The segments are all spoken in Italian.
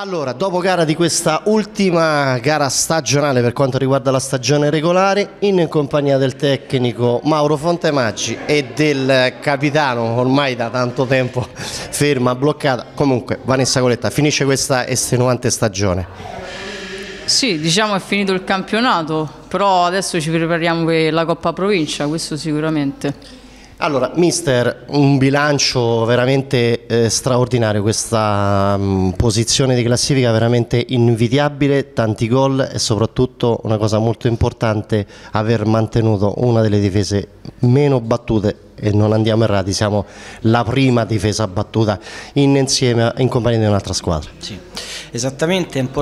Allora, dopo gara di questa ultima gara stagionale per quanto riguarda la stagione regolare, in compagnia del tecnico Mauro Fontemaggi e del capitano ormai da tanto tempo ferma, bloccata, comunque Vanessa Coletta, finisce questa estenuante stagione. Sì, diciamo è finito il campionato, però adesso ci prepariamo per la Coppa Provincia, questo sicuramente. Allora, mister, un bilancio veramente straordinario, questa posizione di classifica veramente invidiabile, tanti gol e soprattutto una cosa molto importante, aver mantenuto una delle difese meno battute e non andiamo errati, siamo la prima difesa battuta insieme in compagnia di un'altra squadra. Sì, esattamente, è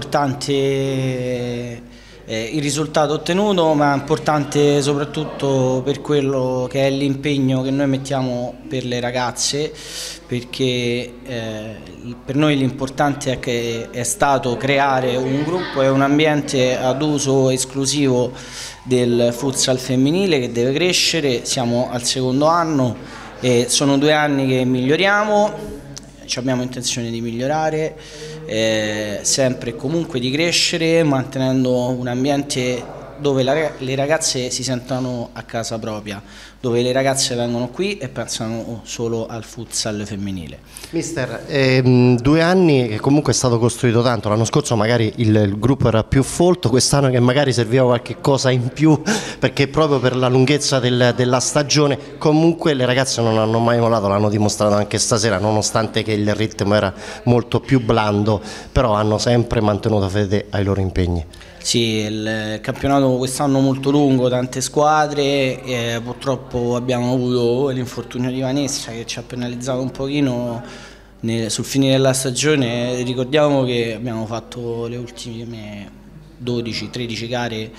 importante il risultato ottenuto, ma è importante soprattutto per quello che è l'impegno che noi mettiamo per le ragazze, perché per noi l'importante è stato creare un gruppo e un ambiente ad uso esclusivo del futsal femminile che deve crescere. Siamo al secondo anno e sono 2 anni che miglioriamo. Abbiamo intenzione di migliorare, sempre e comunque di crescere, mantenendo un ambiente dove le ragazze si sentono a casa propria, dove le ragazze vengono qui e pensano solo al futsal femminile. Mister, 2 anni che comunque è stato costruito tanto, l'anno scorso magari il gruppo era più folto, quest'anno che magari serviva qualche cosa in più, perché proprio per la lunghezza della stagione comunque le ragazze non hanno mai mollato, l'hanno dimostrato anche stasera, nonostante che il ritmo era molto più blando, però hanno sempre mantenuto fede ai loro impegni. Sì, il campionato quest'anno molto lungo, tante squadre, e purtroppo abbiamo avuto l'infortunio di Vanessa che ci ha penalizzato un pochino sul finire della stagione. Ricordiamo che abbiamo fatto le ultime 12-13 gare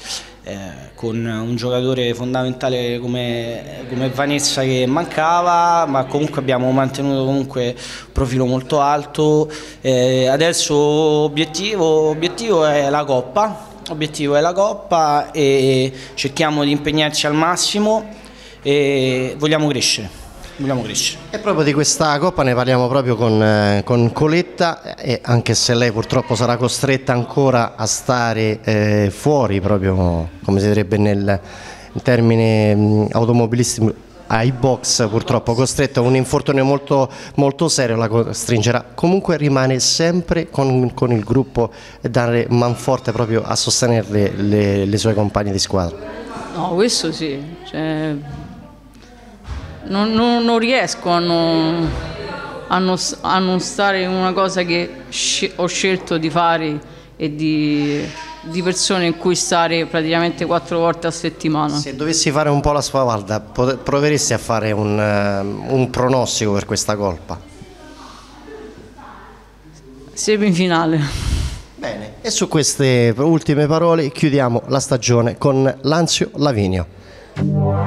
con un giocatore fondamentale come Vanessa che mancava, ma comunque abbiamo mantenuto comunque un profilo molto alto. Adesso obiettivo è la Coppa. L'obiettivo è la Coppa e cerchiamo di impegnarci al massimo e vogliamo crescere. E proprio di questa Coppa ne parliamo proprio con Coletta, e anche se lei purtroppo sarà costretta ancora a stare fuori, proprio come si direbbe nel termine automobilistico, ai box, purtroppo costretta a un infortunio molto serio, la costringerà, comunque rimane sempre con il gruppo e dare manforte proprio a sostenere le sue compagne di squadra. No, questo sì, cioè, non riesco a non stare in una cosa che ho scelto di fare e di persone in cui stare praticamente 4 volte a settimana. Se dovessi fare un po' la spavalda, proveresti a fare un pronostico per questa Coppa? Semifinale. Bene, e su queste ultime parole chiudiamo la stagione con Lanzio Lavinio.